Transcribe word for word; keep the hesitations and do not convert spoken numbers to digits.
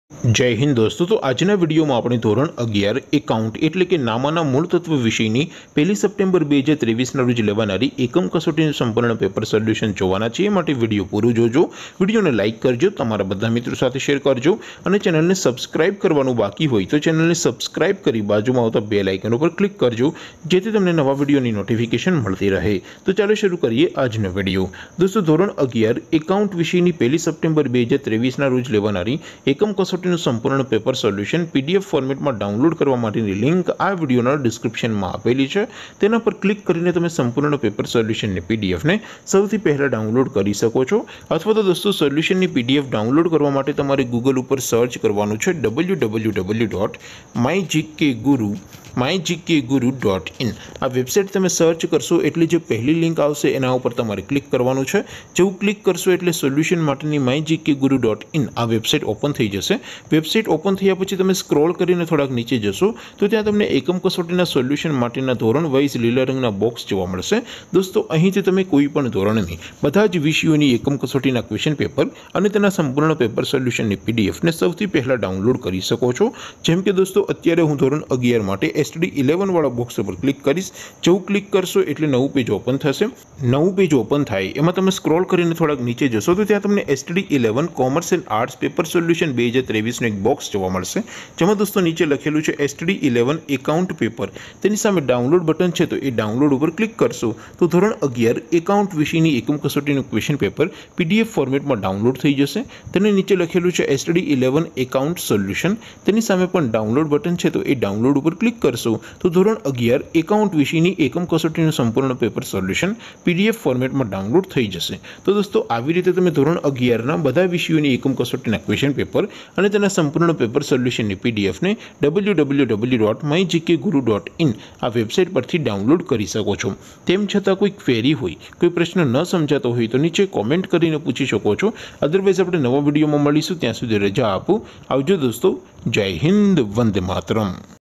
जय हिंद दोस्तों। तो आजना वीडियो में अपने धोरण अगियार एकाउंट एटले के नामाना मूल तत्व विषयनी पहली सप्टेम्बर બે હજાર ત્રેવીસ ना रोज लेवानारी एकम कसोटी संपूर्ण पेपर सोल्यूशन जोवाना छे। माटे विडियो पूरो जोजो, विडियो ने लाइक करजो, तमारा बधा मित्रों साथे शेर करजो अने चेनल ने सब्सक्राइब करवानुं बाकी होय तो चेनल ने सब्सक्राइब करी बाजुमां आवता बेल आइकन पर क्लिक करजो, जेथी तमने नवा विडियोनी नोटिफिकेशन मळती रहे। तो चालो शुरू करिए आजनो विडियो। दोस्तों, धोरण अगियार एकाउंट विषयनी पहली सप्टेम्बर બે હજાર ત્રેવીસ ना रोज लेवानारी एकम कसोटी संपूर्ण पेपर सोल्यूशन पीडीएफ फॉर्मेट में डाउनलॉड करवा माटेनी लिंक आ वीडियोना डिस्क्रिप्शन में आपेली है। तेना पर क्लिक करीने तमे संपूर्ण पेपर सोल्यूशन ने पीडीएफ ने सौथी पहला डाउनलॉड करी सको छो। अथवा तो दोस्तों, सोल्यूशन ની पीडीएफ डाउनलॉड करवा माटे तमारे गूगल पर सर्च करवानुं छे W W W dot my GK guru my GK guru dot in. आ वेबसाइट तमे सर्च करशो एटले जो पहली लिंक आवशे एना उपर तमारे क्लिक करवानुं छे। जेवुं क्लिक करशो एटले सोल्यूशन माटेनी my GK guru dot in आ वेबसाइट ओपन थई जशे। वेबसाइट ओपन थया पछी तमे स्क्रॉल करीने थोड़ाक नीचे जशो तो त्यां तमने एकम कसोटीना सोल्यूशन माटेना धोरण वाइज लीला रंगना बॉक्स जोवा मळशे। दोस्तों, અહીંથી તમે કોઈ પણ ધોરણની બધા જ વિષયોની એકમ કસોટીના ક્વેશ્ચન પેપર અને તેના સંપૂર્ણ પેપર સોલ્યુશનની પીડીએફ ને સૌથી પહેલા ડાઉનલોડ કરી શકો છો। જેમ કે દોસ્તો, અત્યારે હું ધોરણ અગિયાર માટે એસટી ઇલેવન વાળા બોક્સ ઉપર ક્લિક કરીશ। જેવું ક્લિક કરશો એટલે નવું પેજ ઓપન થશે। નવું પેજ ઓપન થાય એમાં તમે સ્ક્રોલ કરીને થોડાક નીચે જશો તો ત્યાં તમને ST eleven commerce and arts paper solution બે હજાર ત્રેવીસ નું એક બોક્સ જોવા મળશે। જેમાં દોસ્તો નીચે લખેલું છે એસટી ઇલેવન એકાઉન્ટ પેપર, તેની સામે ડાઉનલોડ બટન છે તો એ ડાઉનલોડ ઉપર ક્લિક કરશો તો ધોરણ અગિયાર એકાઉન્ટ વિષયની એકમ કસોટીનું ક્વેશ્ચન પેપર પીડીએફ ફોર્મેટમાં ડાઉનલોડ થઈ જશે। તેને નીચે લખેલું છે એસટી ઇલેવન એકાઉન્ટ સોલ્યુશન, તેની સામે પણ ડાઉનલોડ બટન છે તો એ ડાઉનલોડ ઉપર ક્લિક કરશો તો ધોરણ અગિયાર એકાઉન્ટ વિષયની એકમ કસોટીનું સંપૂર્ણ પેપર સોલ્યુશન પીડીએફ ફોર્મેટમાં ડાઉનલોડ થઈ જશે। તો દોસ્તો, આવી રીતે તમે ધોરણ અગિયારના બધા વિષયોની એકમ કસોટીના ક્વેશ્ચન પેપર અને તેના સંપૂર્ણ પેપર સોલ્યુશનની પીડીએફ ને W W W dot my GK guru dot in આ વેબસાઇટ પરથી ડાઉનલોડ કરી શકો છો। તેમ છતાં કોઈ ક્વેરી હોય, કોઈ પ્રશ્ન ન સમજાતો હોય તો નીચે કોમેન્ટ કરીને પૂછી શકો છો। અધરવાઇઝ આપણે નવા વિડીયોમાં મળીશું, ત્યાં સુધી રજા આપો। આવજો દોસ્તો। જય હિન્દ, વંદે માતરમ।